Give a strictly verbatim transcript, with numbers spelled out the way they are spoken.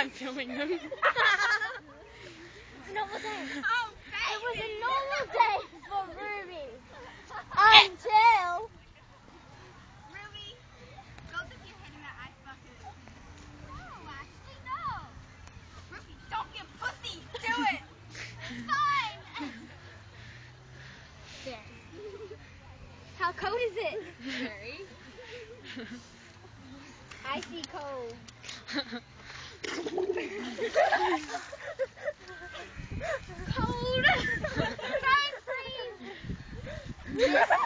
I'm filming them. Normal day. Oh, It was a normal day for Ruby. Until... Ruby, go dip your head in that ice bucket. No, actually, no. Ruby, don't get pussy. Do it. It's fine. There. How cold is it? Very. Icy cold. Cold. Don't freeze.